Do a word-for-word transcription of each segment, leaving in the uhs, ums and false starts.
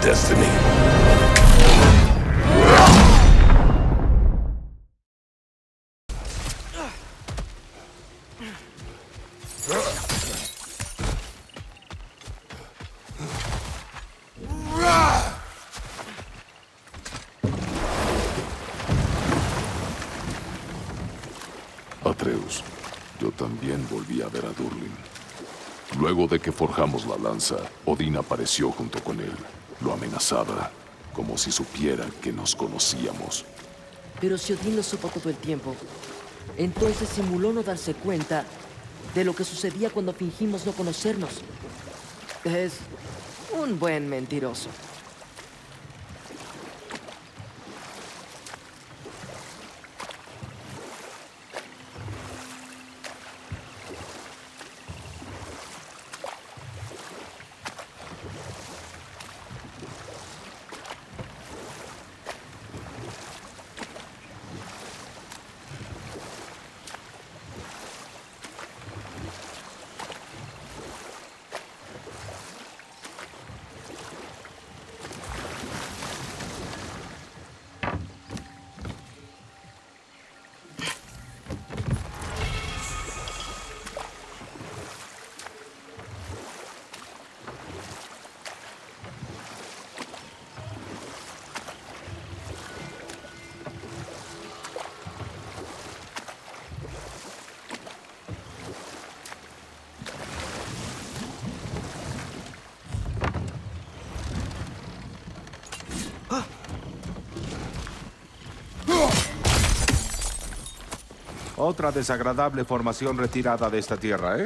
destiny. Atreus, yo también volví a ver a Durlin. Luego de que forjamos la lanza, Odín apareció junto con él. Lo amenazaba, como si supiera que nos conocíamos. Pero si Odín lo supo todo el tiempo, entonces simuló no darse cuenta de lo que sucedía cuando fingimos no conocernos. Es un buen mentiroso. Otra desagradable formación retirada de esta tierra, ¿eh?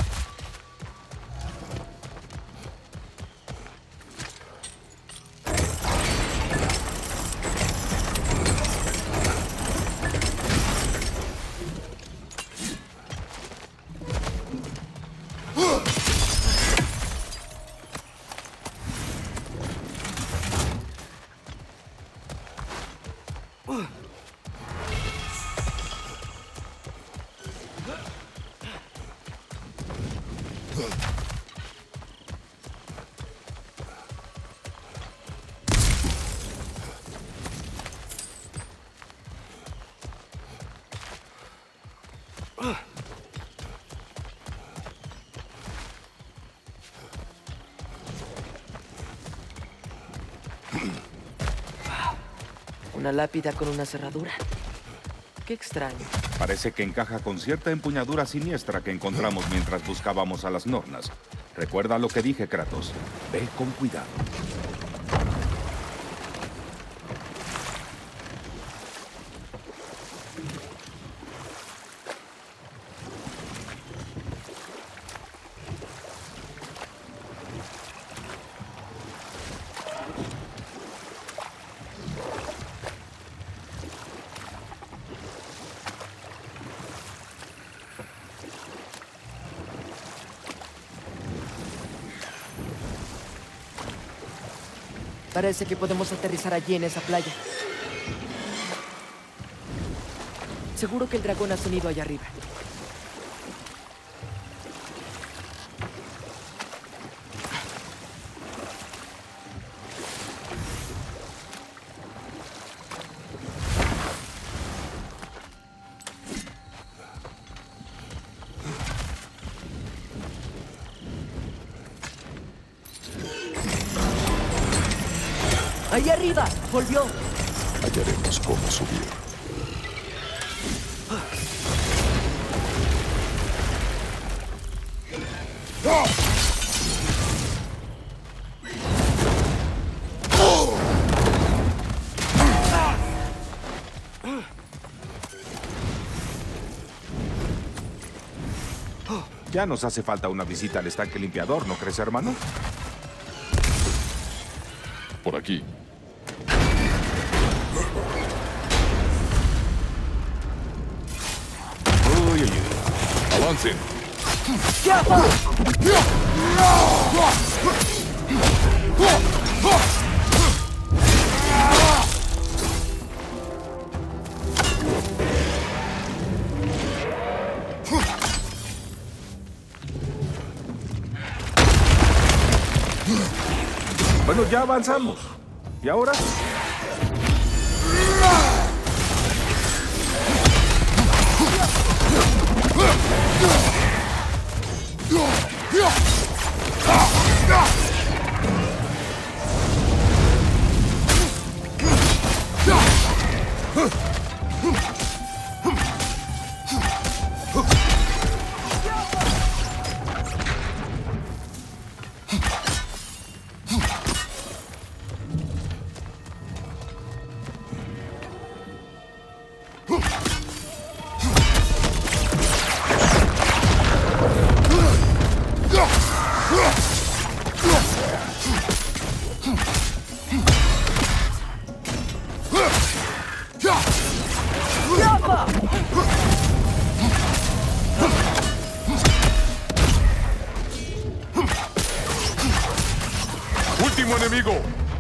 Una lápida con una cerradura. Qué extraño. Parece que encaja con cierta empuñadura siniestra que encontramos mientras buscábamos a las Nornas. Recuerda lo que dije, Kratos. Ve con cuidado. Parece que podemos aterrizar allí en esa playa. Seguro que el dragón ha sonido allá arriba. ¡Ahí arriba! ¡Volvió! Hallaremos cómo subir. Ya nos hace falta una visita al estanque limpiador, ¿no crees, hermano? Por aquí. Uy, uy, uy. ¡Avancen! Bueno, ya avanzamos. ¿Y ahora? ¡Último enemigo!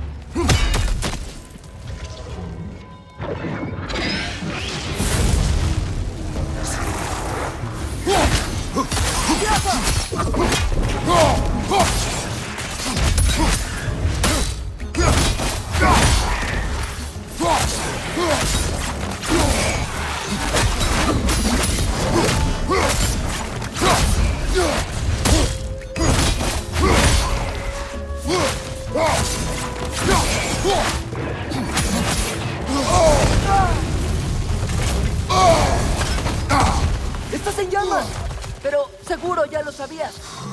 ¡Estás en llamas! Pero seguro ya lo sabías.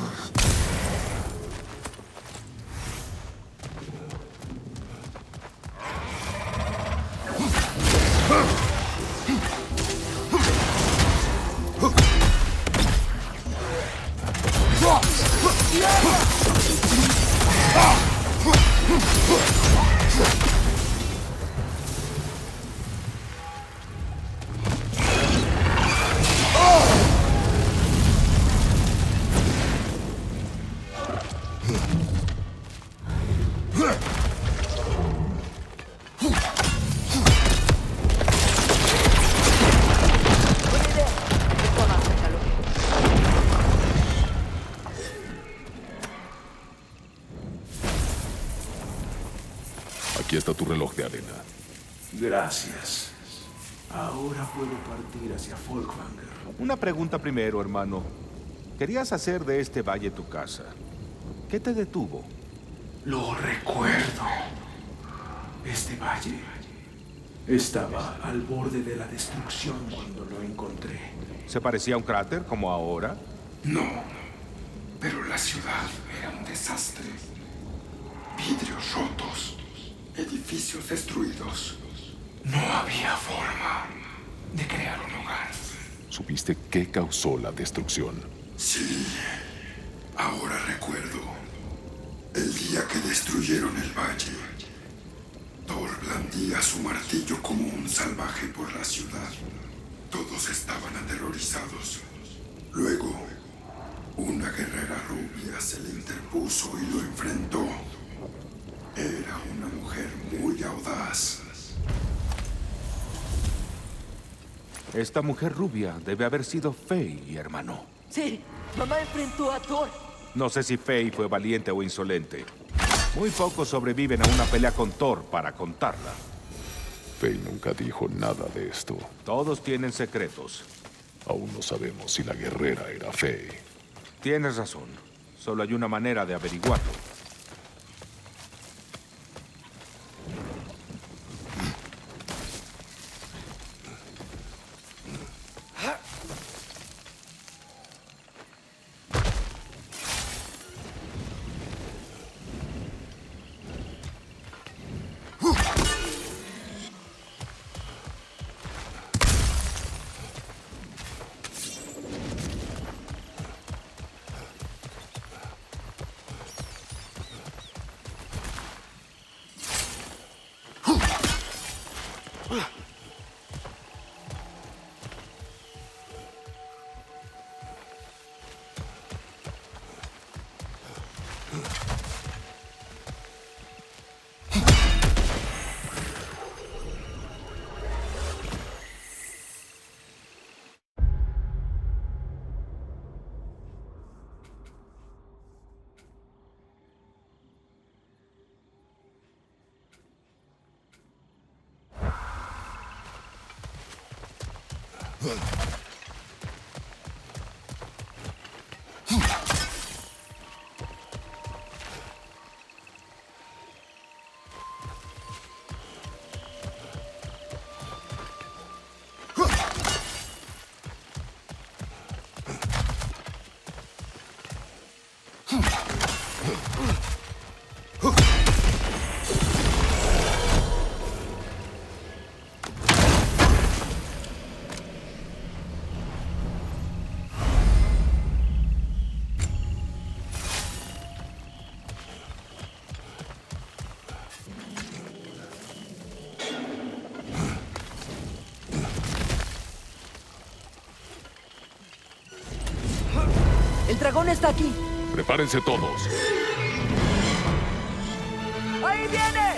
Aquí está tu reloj de arena. Gracias. Ahora puedo partir hacia Folkvanger. Una pregunta primero, hermano. Querías hacer de este valle tu casa. ¿Qué te detuvo? Lo recuerdo. Este valle estaba al borde de la destrucción cuando lo encontré. ¿Se parecía a un cráter como ahora? No, pero la ciudad era un desastre. Vidrios rotos, edificios destruidos. No había forma de crear un hogar. ¿Supiste qué causó la destrucción? Sí, ahora recuerdo. El día que destruyeron el valle, Thor blandía su martillo como un salvaje por la ciudad. Todos estaban aterrorizados. Luego, una guerrera rubia se le interpuso y lo enfrentó. Era una mujer muy audaz. Esta mujer rubia debe haber sido Faye, hermano. Sí, mamá enfrentó a Thor. No sé si Faye fue valiente o insolente. Muy pocos sobreviven a una pelea con Thor para contarla. Faye nunca dijo nada de esto. Todos tienen secretos. Aún no sabemos si la guerrera era Faye. Tienes razón. Solo hay una manera de averiguarlo. El dragón está aquí. Prepárense todos. ¡Ahí viene!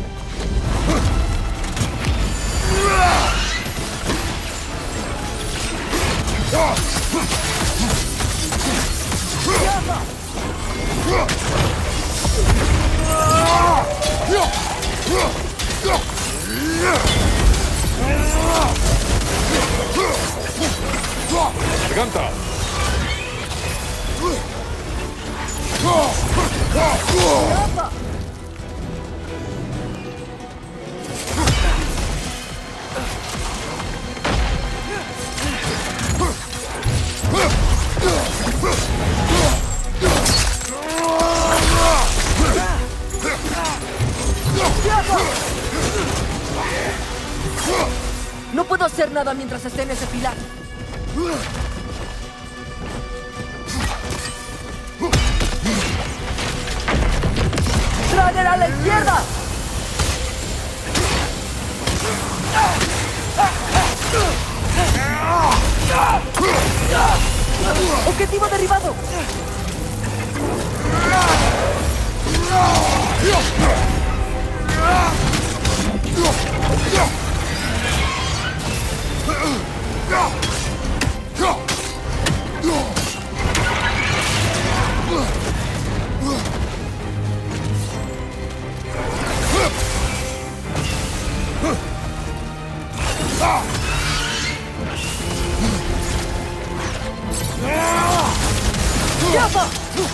¡Garganta! No puedo hacer nada mientras esté en ese pilar. ¡Trager a la izquierda! ¡Objetivo derribado! ¡Yafa!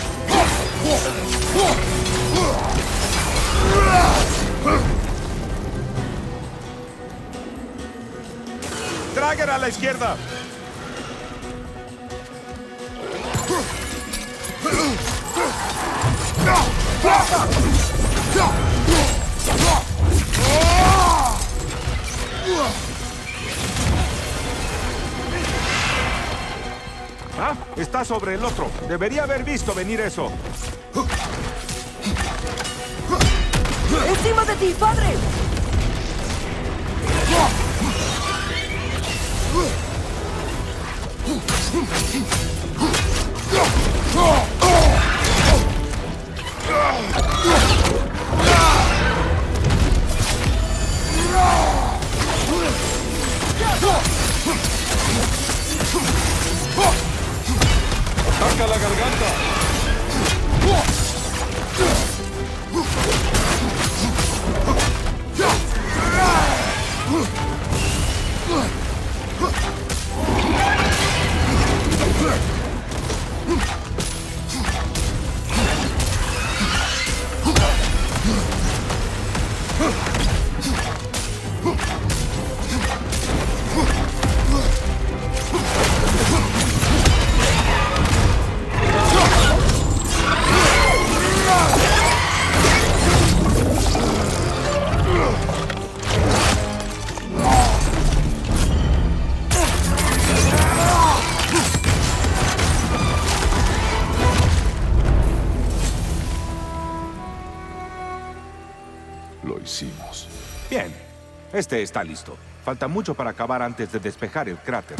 ¡Trager a la izquierda! Ah, está sobre el otro. Debería haber visto venir eso. ¡Encima de ti, padre! ¡Ataca la garganta! Lo hicimos. Bien, este está listo. Falta mucho para acabar antes de despejar el cráter.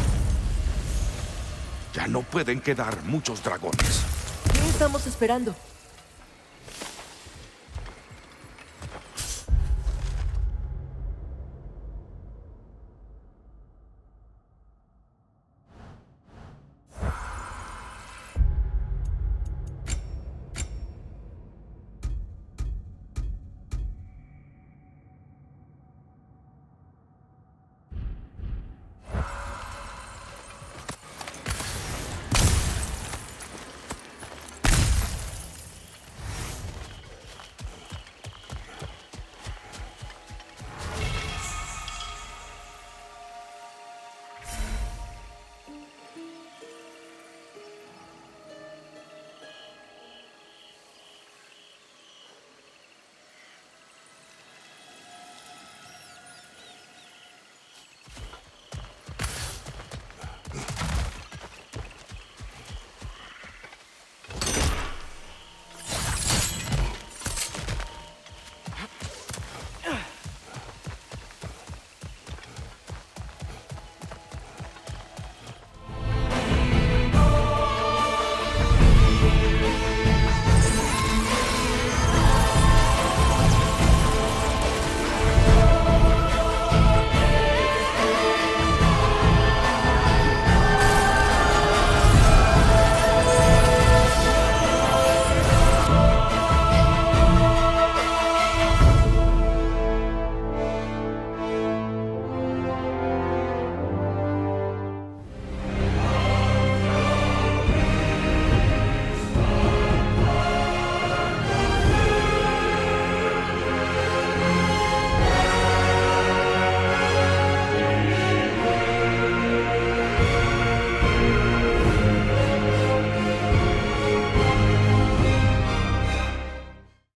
Ya no pueden quedar muchos dragones. ¿Qué estamos esperando?